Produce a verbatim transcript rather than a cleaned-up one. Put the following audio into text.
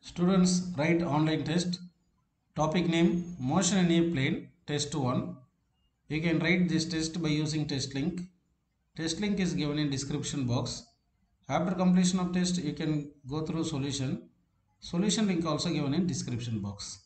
Students write online test. Topic name motion in a plane test one. You can write this test by using test link. Test link is given in description box. After completion of test you can go through solution. Solution link also given in description box.